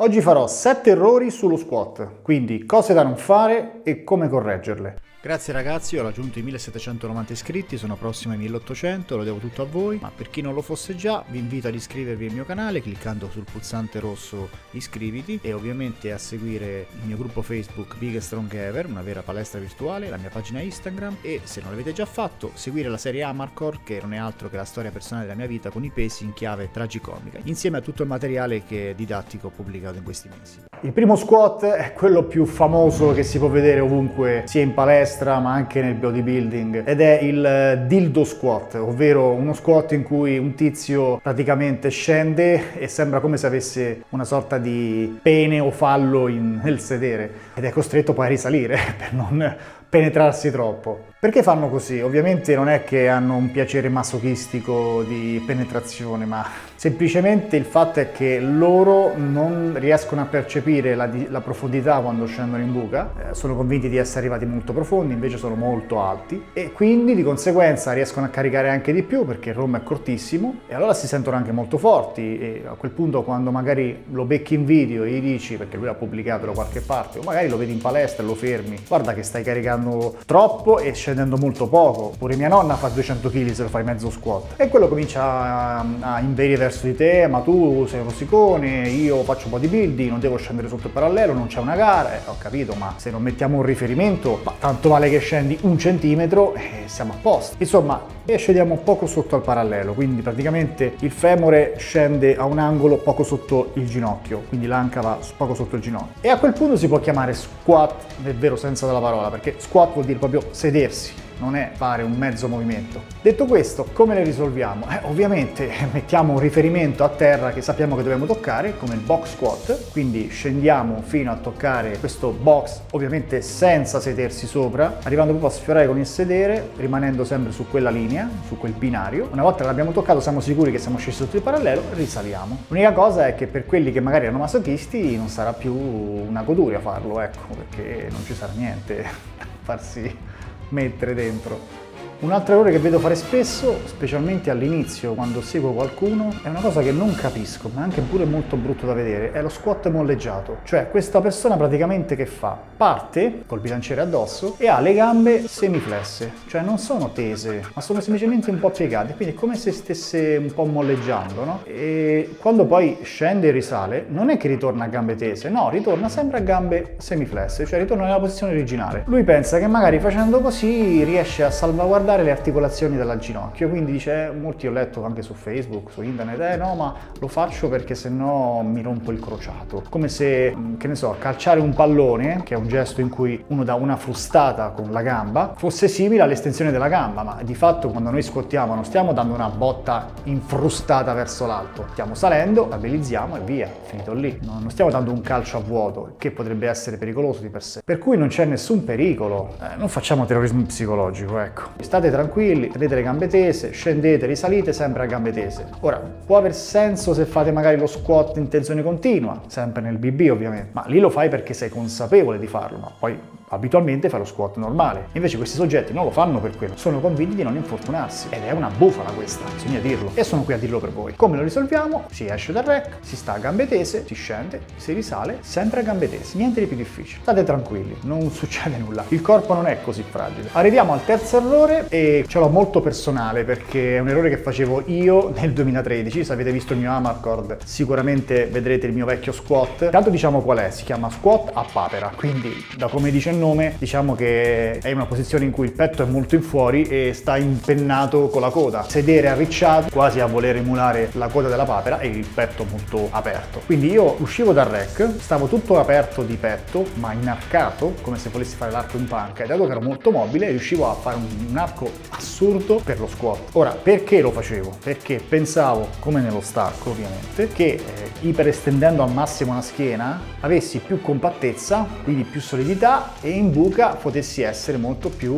Oggi farò 7 errori sullo squat, quindi cose da non fare e come correggerle. Grazie ragazzi, ho raggiunto i 1790 iscritti, sono prossimo ai 1800, lo devo tutto a voi, ma per chi non lo fosse già vi invito ad iscrivervi al mio canale cliccando sul pulsante rosso iscriviti e ovviamente a seguire il mio gruppo Facebook Big Strong Ever, una vera palestra virtuale, la mia pagina Instagram e se non l'avete già fatto seguire la serie Amarcord che non è altro che la storia personale della mia vita con i pesi in chiave tragicomica, insieme a tutto il materiale che è didattico ho pubblicato in questi mesi. Il primo squat è quello più famoso che si può vedere ovunque, sia in palestra ma anche nel bodybuilding, ed è il dildo squat, ovvero uno squat in cui un tizio praticamente scende e sembra come se avesse una sorta di pene o fallo nel sedere ed è costretto poi a risalire per non penetrarsi troppo. Perché fanno così? Ovviamente non è che hanno un piacere masochistico di penetrazione, ma semplicemente il fatto è che loro non riescono a percepire la profondità quando scendono in buca, sono convinti di essere arrivati molto profondi, invece sono molto alti e quindi di conseguenza riescono a caricare anche di più perché il ROM è cortissimo e allora si sentono anche molto forti e a quel punto quando magari lo becchi in video e gli dici, perché lui l'ha pubblicato da qualche parte, o magari lo vedi in palestra e lo fermi, guarda che stai caricando troppo e scendendo molto poco, pure mia nonna fa 200 kg se lo fai mezzo squat e quello comincia a inveire verso di te, ma tu sei un rosicone, io faccio bodybuilding, non devo scendere sotto il parallelo, non c'è una gara, ho capito, ma se non mettiamo un riferimento, tanto vale che scendi 1 centimetro e siamo a posto. Insomma, e scendiamo poco sotto al parallelo, quindi praticamente il femore scende a un angolo poco sotto il ginocchio, quindi l'anca va poco sotto il ginocchio e a quel punto si può chiamare squat nel vero senso della parola, perché squat vuol dire proprio sedersi, non è fare un mezzo movimento. Detto questo, come le risolviamo? Ovviamente mettiamo un riferimento a terra che sappiamo che dobbiamo toccare, come il box squat, quindi scendiamo fino a toccare questo box, ovviamente senza sedersi sopra, arrivando proprio a sfiorare con il sedere, rimanendo sempre su quella linea, su quel binario. Una volta che l'abbiamo toccato siamo sicuri che siamo scesi sotto il parallelo, risaliamo. L'unica cosa è che per quelli che magari erano masochisti non sarà più una goduria farlo, ecco, perché non ci sarà niente a farsi mettere dentro. Un altro errore che vedo fare spesso, specialmente all'inizio quando seguo qualcuno, è una cosa che non capisco, ma è anche pure molto brutto da vedere, è lo squat molleggiato. Cioè questa persona praticamente che fa? Parte col bilanciere addosso e ha le gambe semiflesse, cioè non sono tese, ma sono semplicemente un po' piegate, quindi è come se stesse un po' molleggiando, no? E quando poi scende e risale, non è che ritorna a gambe tese, no, ritorna sempre a gambe semiflesse, cioè ritorna nella posizione originale. Lui pensa che magari facendo così riesce a salvaguardare le articolazioni della ginocchio, quindi dice, molti ho letto anche su Facebook, su internet, no ma lo faccio perché sennò mi rompo il crociato, come se, che ne so, calciare un pallone, che è un gesto in cui uno dà una frustata con la gamba, fosse simile all'estensione della gamba, ma di fatto quando noi squattiamo non stiamo dando una botta infrustata verso l'alto, stiamo salendo, stabilizziamo e via, finito lì, non stiamo dando un calcio a vuoto, che potrebbe essere pericoloso di per sé, per cui non c'è nessun pericolo, non facciamo terrorismo psicologico, ecco. State tranquilli, tenete le gambe tese, scendete, risalite sempre a gambe tese. Ora, può aver senso se fate magari lo squat in tensione continua, sempre nel BB ovviamente, ma lì lo fai perché sei consapevole di farlo, ma poi abitualmente fai lo squat normale. Invece questi soggetti non lo fanno per quello, sono convinti di non infortunarsi ed è una bufala questa, bisogna dirlo e sono qui a dirlo per voi. Come lo risolviamo? Si esce dal rack, si sta a gambe tese, si scende, si risale sempre a gambe tese, niente di più difficile. State tranquilli, non succede nulla, il corpo non è così fragile. Arriviamo al terzo errore e ce l'ho molto personale perché è un errore che facevo io nel 2013, se avete visto il mio Amarcord sicuramente vedrete il mio vecchio squat. Tanto diciamo qual è, si chiama squat a papera, quindi da come dice il nome diciamo che è una posizione in cui il petto è molto in fuori e sta impennato con la coda, sedere arricciato quasi a voler emulare la coda della papera e il petto molto aperto. Quindi io uscivo dal rack, stavo tutto aperto di petto ma inarcato come se volessi fare l'arco in panca e dato che ero molto mobile riuscivo a fare un arco assurdo per lo squat. Ora, perché lo facevo? Perché pensavo, come nello stacco ovviamente, che iperestendendo al massimo la schiena avessi più compattezza, quindi più solidità e in buca potessi essere molto più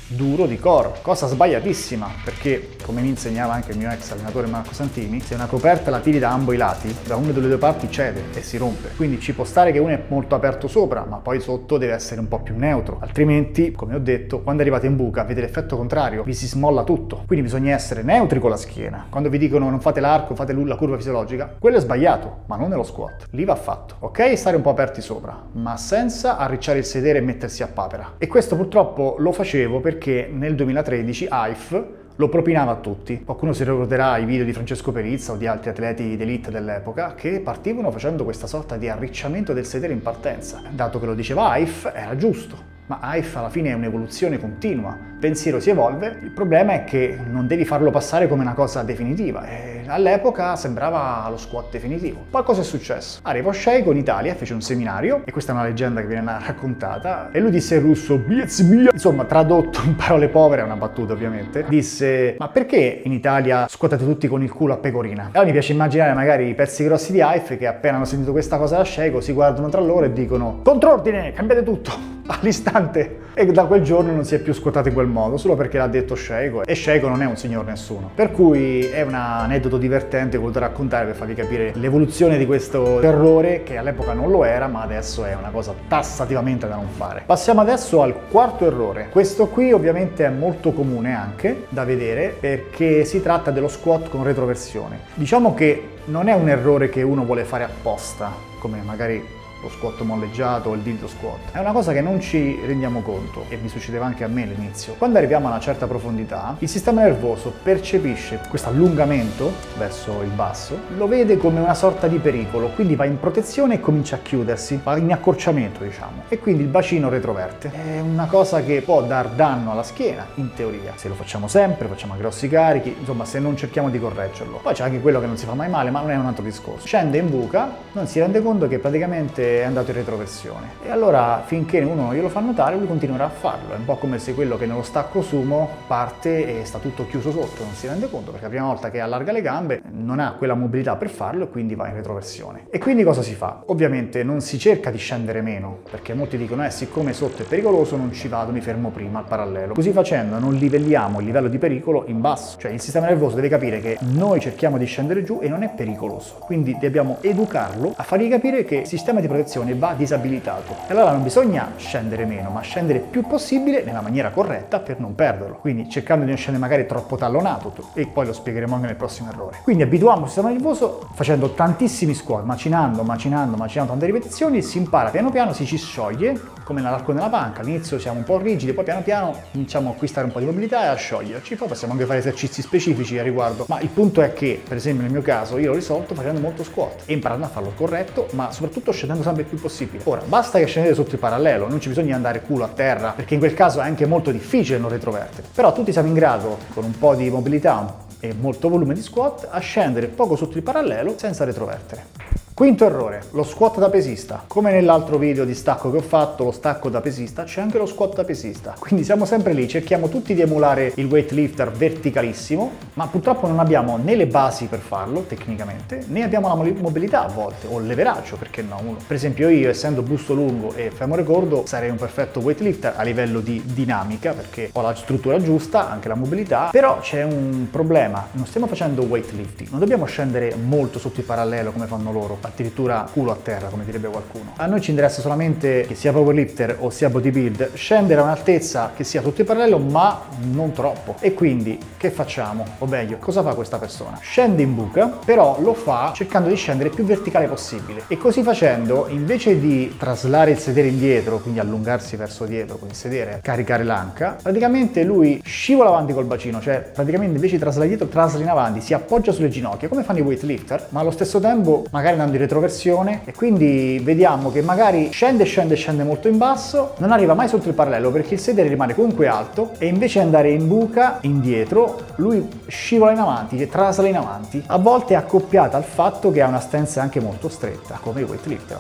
duro di core, cosa sbagliatissima, perché come mi insegnava anche il mio ex allenatore Marco Santini, se una coperta la tiri da ambo i lati, da una delle due parti cede e si rompe. Quindi ci può stare che uno è molto aperto sopra, ma poi sotto deve essere un po' più neutro, altrimenti, come ho detto, quando arrivate in buca avete l'effetto contrario, vi si smolla tutto. Quindi bisogna essere neutri con la schiena. Quando vi dicono non fate l'arco, fate la curva fisiologica, quello è sbagliato, ma non nello squat. Lì va fatto. Ok, stare un po' aperti sopra, ma senza arricciare il sedere e mettersi a papera. E questo purtroppo lo facevo perché nel 2013 AIF lo propinava a tutti. Qualcuno si ricorderà i video di Francesco Perizza o di altri atleti d'elite dell'epoca che partivano facendo questa sorta di arricciamento del sedere in partenza. Dato che lo diceva AIF, era giusto. Ma AIF alla fine è un'evoluzione continua, il pensiero si evolve, il problema è che non devi farlo passare come una cosa definitiva e all'epoca sembrava lo squat definitivo. Poi cosa è successo? Arrivò Sheiko in Italia, fece un seminario, e questa è una leggenda che viene raccontata, e lui disse in russo "Biez mia", insomma tradotto in parole povere, è una battuta ovviamente, disse "ma perché in Italia squattate tutti con il culo a pecorina?". Allora mi piace immaginare magari i pezzi grossi di AIF che appena hanno sentito questa cosa da Sheiko si guardano tra loro e dicono "contrordine, cambiate tutto!". All'istante, e da quel giorno non si è più squattato in quel modo, solo perché l'ha detto Sheiko, e Sheiko non è un signor nessuno. Per cui è un aneddoto divertente voluto raccontare per farvi capire l'evoluzione di questo errore, che all'epoca non lo era, ma adesso è una cosa tassativamente da non fare. Passiamo adesso al quarto errore. Questo qui ovviamente è molto comune anche da vedere, perché si tratta dello squat con retroversione. Diciamo che non è un errore che uno vuole fare apposta, come magari lo squat molleggiato o il dildo squat. È una cosa che non ci rendiamo conto, e mi succedeva anche a me all'inizio. Quando arriviamo a una certa profondità, il sistema nervoso percepisce questo allungamento verso il basso, lo vede come una sorta di pericolo, quindi va in protezione e comincia a chiudersi, va in accorciamento diciamo, e quindi il bacino retroverte. È una cosa che può dar danno alla schiena, in teoria, se lo facciamo sempre, facciamo grossi carichi, insomma se non cerchiamo di correggerlo. Poi c'è anche quello che non si fa mai male, ma non è un altro discorso. Scende in buca, non si rende conto che praticamente è andato in retroversione, e allora finché uno non glielo fa notare lui continuerà a farlo. È un po' come se quello che nello stacco sumo parte e sta tutto chiuso sotto, non si rende conto perché la prima volta che allarga le gambe non ha quella mobilità per farlo e quindi va in retroversione. E quindi cosa si fa? Ovviamente non si cerca di scendere meno, perché molti dicono siccome sotto è pericoloso non ci vado, mi fermo prima al parallelo. Così facendo non livelliamo il livello di pericolo in basso, cioè il sistema nervoso deve capire che noi cerchiamo di scendere giù e non è pericoloso, quindi dobbiamo educarlo a fargli capire che il sistema di protezione va disabilitato. E allora non bisogna scendere meno, ma scendere più possibile nella maniera corretta per non perderlo. Quindi cercando di non scendere magari troppo tallonato, e poi lo spiegheremo anche nel prossimo errore. Quindi abituiamo il sistema nervoso facendo tantissimi squat, macinando tante ripetizioni, si impara piano piano, si ci scioglie, come nell'arco della panca. All'inizio siamo un po' rigidi, poi piano piano iniziamo a acquistare un po' di mobilità e a scioglierci. Poi possiamo anche fare esercizi specifici a riguardo. Ma il punto è che, per esempio nel mio caso, io l'ho risolto facendo molto squat e imparando a farlo corretto, ma soprattutto scendendo sempre il più possibile. Ora, basta che scendete sotto il parallelo, non ci bisogna andare culo a terra, perché in quel caso è anche molto difficile non retrovertere. Però tutti siamo in grado, con un po' di mobilità e molto volume di squat, a scendere poco sotto il parallelo senza retrovertere. Quinto errore, lo squat da pesista. Come nell'altro video di stacco che ho fatto, lo stacco da pesista, c'è anche lo squat da pesista. Quindi siamo sempre lì, cerchiamo tutti di emulare il weightlifter verticalissimo, ma purtroppo non abbiamo né le basi per farlo tecnicamente, né abbiamo la mobilità a volte, o il leveraggio, perché no? Per esempio io, essendo busto lungo e femore corto, sarei un perfetto weightlifter a livello di dinamica, perché ho la struttura giusta, anche la mobilità, però c'è un problema, non stiamo facendo weightlifting, non dobbiamo scendere molto sotto il parallelo come fanno loro, addirittura culo a terra, come direbbe qualcuno. A noi ci interessa solamente, che sia powerlifter o sia bodybuild, scendere a un'altezza che sia sotto il parallelo, ma non troppo. E quindi che facciamo? O meglio, cosa fa questa persona? Scende in buca, però lo fa cercando di scendere il più verticale possibile. E così facendo, invece di traslare il sedere indietro, quindi allungarsi verso dietro con il sedere, caricare l'anca, praticamente lui scivola avanti col bacino, cioè praticamente invece di traslare dietro, trasla in avanti, si appoggia sulle ginocchia, come fanno i weightlifter, ma allo stesso tempo magari andando in retroversione, e quindi vediamo che magari scende molto in basso, non arriva mai sotto il parallelo perché il sedere rimane comunque alto, e invece di andare in buca indietro lui scivola in avanti, trasla in avanti. A volte è accoppiata al fatto che ha una stance anche molto stretta, come i weightlifter appunto.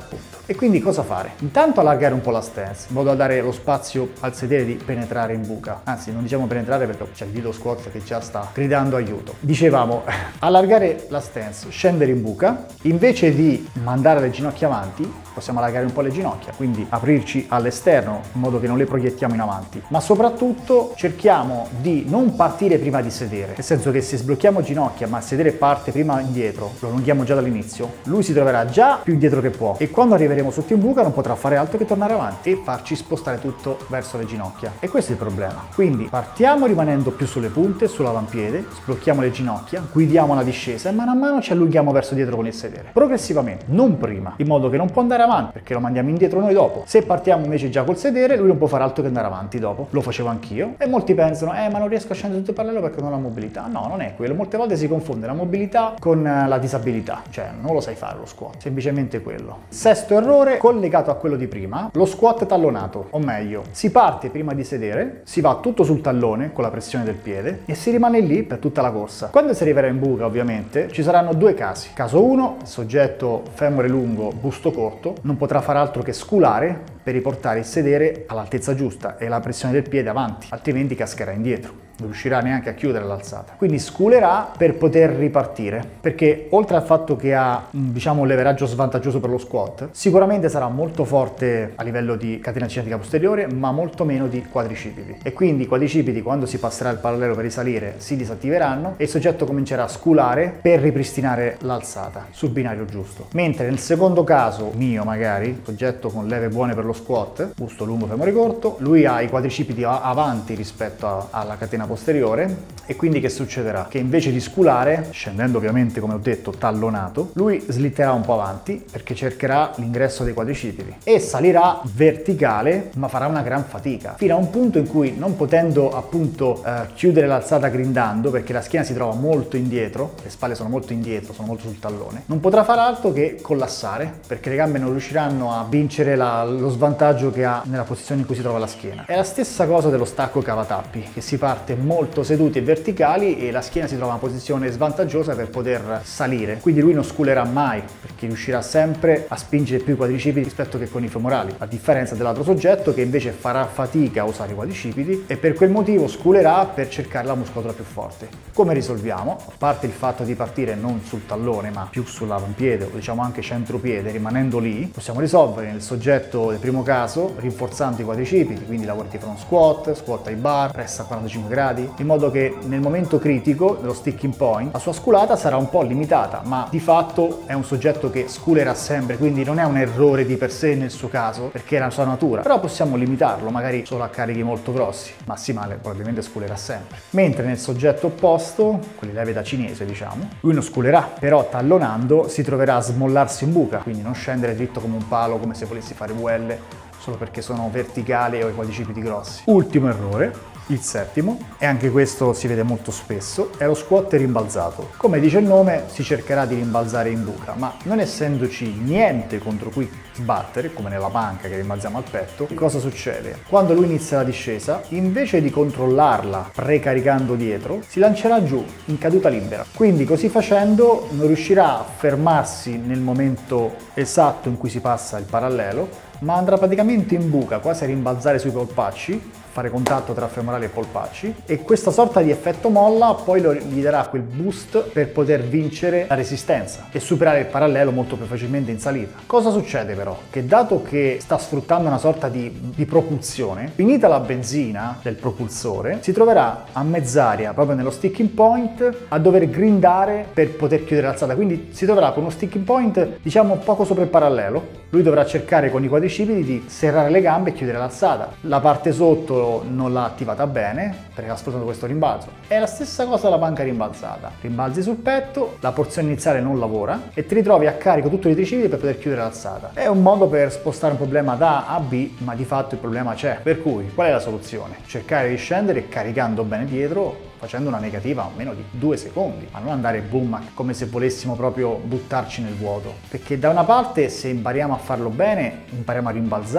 E quindi cosa fare? Intanto allargare un po' la stance, in modo da dare lo spazio al sedere di penetrare in buca. Anzi, non diciamo penetrare perché c'è il Dido Squat che già sta gridando aiuto. Dicevamo, allargare la stance, scendere in buca, invece di mandare le ginocchia avanti, possiamo allargare un po' le ginocchia, quindi aprirci all'esterno in modo che non le proiettiamo in avanti, ma soprattutto cerchiamo di non partire prima di sedere, nel senso che se sblocchiamo ginocchia ma il sedere parte prima indietro, lo allunghiamo già dall'inizio, lui si troverà già più indietro che può e quando arriveremo sotto in buca non potrà fare altro che tornare avanti e farci spostare tutto verso le ginocchia. E questo è il problema. Quindi partiamo rimanendo più sulle punte, sull'avampiede, sblocchiamo le ginocchia, guidiamo la discesa e mano a mano ci allunghiamo verso dietro con il sedere. Progressivamente, non prima, in modo che non può andare avanti perché lo mandiamo indietro noi dopo. Se partiamo invece già col sedere, lui non può fare altro che andare avanti dopo. Lo facevo anch'io e molti pensano ma non riesco a scendere tutto il parallelo perché non ho la mobilità. No, non è quello. Molte volte si confonde la mobilità con la disabilità, cioè non lo sai fare lo squat, semplicemente quello. Sesto errore collegato a quello di prima, lo squat tallonato, o meglio, si parte prima di sedere, si va tutto sul tallone con la pressione del piede e si rimane lì per tutta la corsa. Quando si arriverà in buca ovviamente ci saranno due casi. Caso 1, soggetto femore lungo, busto corto, non potrà fare altro che sculare per riportare il sedere all'altezza giusta e la pressione del piede avanti, altrimenti cascherà indietro. Non riuscirà neanche a chiudere l'alzata. Quindi sculerà per poter ripartire, perché oltre al fatto che ha diciamo un leveraggio svantaggioso per lo squat, sicuramente sarà molto forte a livello di catena cinetica posteriore, ma molto meno di quadricipiti. E quindi i quadricipiti, quando si passerà il parallelo per risalire, si disattiveranno e il soggetto comincerà a sculare per ripristinare l'alzata sul binario giusto. Mentre nel secondo caso mio, magari, soggetto con leve buone per lo squat, busto lungo, femore corto, lui ha i quadricipiti avanti rispetto alla catena posteriore e quindi che succederà? Che invece di sculare, scendendo ovviamente come ho detto tallonato, lui slitterà un po' avanti perché cercherà l'ingresso dei quadricipiti e salirà verticale ma farà una gran fatica fino a un punto in cui, non potendo appunto chiudere l'alzata grindando perché la schiena si trova molto indietro, le spalle sono molto indietro, sono molto sul tallone, non potrà fare altro che collassare perché le gambe non riusciranno a vincere lo svantaggio che ha nella posizione in cui si trova la schiena. È la stessa cosa dello stacco cavatappi, che si parte molto seduti e verticali e la schiena si trova in una posizione svantaggiosa per poter salire, quindi lui non sculerà mai perché riuscirà sempre a spingere più i quadricipiti rispetto che con i femorali, a differenza dell'altro soggetto che invece farà fatica a usare i quadricipiti e per quel motivo sculerà per cercare la muscolatura più forte. Come risolviamo? A parte il fatto di partire non sul tallone ma più sull'avampiede o diciamo anche centropiede, rimanendo lì, possiamo risolvere nel soggetto del primo caso rinforzando i quadricipiti, quindi lavorati front squat, squat ai bar, press a 45 gradi, in modo che nel momento critico dello sticking point la sua sculata sarà un po' limitata, ma di fatto è un soggetto che sculerà sempre, quindi non è un errore di per sé nel suo caso, perché è la sua natura, però possiamo limitarlo, magari solo a carichi molto grossi, massimale probabilmente sculerà sempre. Mentre nel soggetto opposto, quelli leve da cinese diciamo, lui non sculerà, però tallonando si troverà a smollarsi in buca, quindi non scendere dritto come un palo come se volessi fare VL solo perché sono verticali o i quadricipiti grossi. Ultimo errore, il settimo, e anche questo si vede molto spesso, è lo squat rimbalzato. Come dice il nome, si cercherà di rimbalzare in buca, ma non essendoci niente contro cui sbattere, come nella panca che rimbalziamo al petto, cosa succede? Quando lui inizia la discesa, invece di controllarla precaricando dietro, si lancerà giù in caduta libera. Quindi così facendo non riuscirà a fermarsi nel momento esatto in cui si passa il parallelo, ma andrà praticamente in buca, quasi a rimbalzare sui polpacci, fare contatto tra femorali e polpacci, e questa sorta di effetto molla poi gli darà quel boost per poter vincere la resistenza e superare il parallelo molto più facilmente in salita. Cosa succede però? Che dato che sta sfruttando una sorta di propulsione, finita la benzina del propulsore, si troverà a mezz'aria, proprio nello sticking point, a dover grindare per poter chiudere l'alzata, quindi si troverà con uno sticking point diciamo poco sopra il parallelo. Lui dovrà cercare con i quadricipiti di serrare le gambe e chiudere l'alzata. La parte sotto non l'ha attivata bene perché ha sfruttato questo rimbalzo. È la stessa cosa la panca rimbalzata. Rimbalzi sul petto, la porzione iniziale non lavora e ti ritrovi a carico tutto i tricipiti per poter chiudere l'alzata. È un modo per spostare un problema da A a B, ma di fatto il problema c'è. Per cui, qual è la soluzione? Cercare di scendere caricando bene dietro, facendo una negativa a meno di 2 secondi, ma non andare boom come se volessimo proprio buttarci nel vuoto. Perché da una parte, se impariamo a farlo bene, impariamo a rimbalzare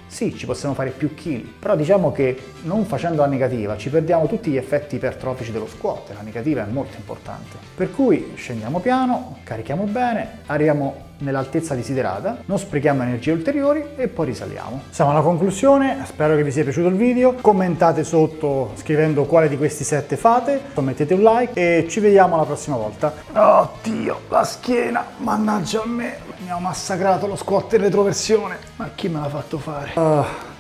Sì, ci possiamo fare più chili, però diciamo che non facendo la negativa ci perdiamo tutti gli effetti ipertrofici dello squat, la negativa è molto importante. Per cui scendiamo piano, carichiamo bene, arriviamo nell'altezza desiderata, non sprechiamo energie ulteriori e poi risaliamo. Siamo alla conclusione, spero che vi sia piaciuto il video, commentate sotto scrivendo quale di questi 7 fate, mettete un like e ci vediamo la prossima volta. Oddio, la schiena, mannaggia a me, mi ha massacrato lo squat in retroversione, ma chi me l'ha fatto fare?